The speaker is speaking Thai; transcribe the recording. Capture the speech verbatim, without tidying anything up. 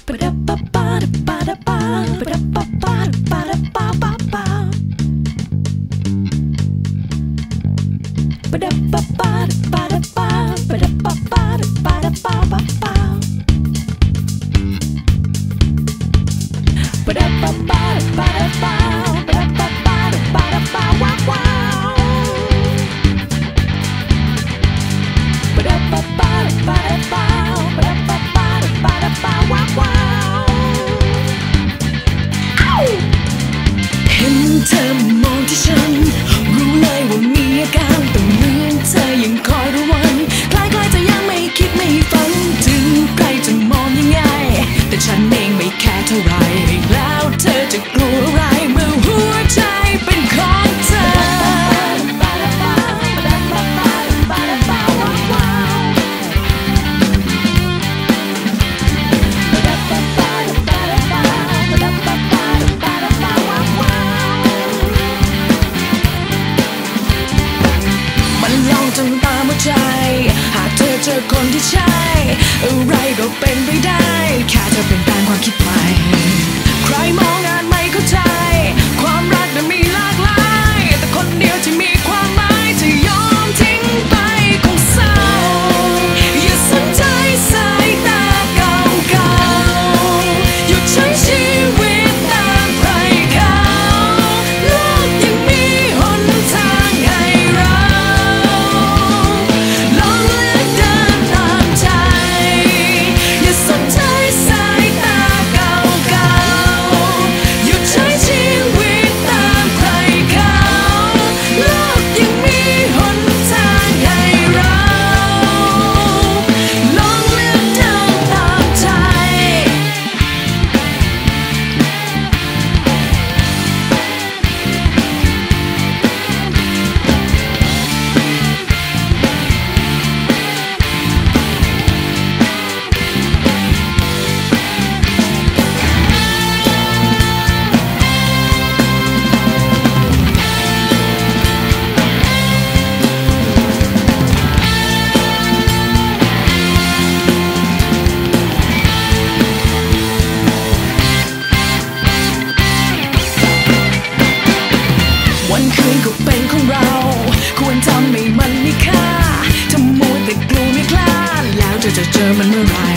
เห็นเธอมองที่ฉันรู้เลยว่ามีอาการแต่เหมือนเธอยังคอยระวังคล้ายๆจะยังไม่คิดไม่ฝันถึงใครจะมองยังไงแต่ฉันเองไม่แค่เท่าไรแล้วเธอจะกลัวอะไรเมื่อหัวใจเป็นของเธอจนตามหัวใจหากเธอเจอคนที่ใช่อะไรก็เป็นไปได้แค่เธอเป็นตามความคิดใหม่ใครมองงานไม่เข้าใจความรักนั้นมีหลากหลายแต่คนเดียวที่มีความหมายจะยอมทิ้งไปคงเศร้าอย่าสนใจสายตาเก่าๆหยุดใช้ชีวิตตามใครเขาโลกยังมีหนทางให้เราวันคืนก็เป็นของเราควรทำให้มันมีค่าถ้ามัวแต่กลัวไม่กล้าแล้วเธอจะเจอมันเมื่อไร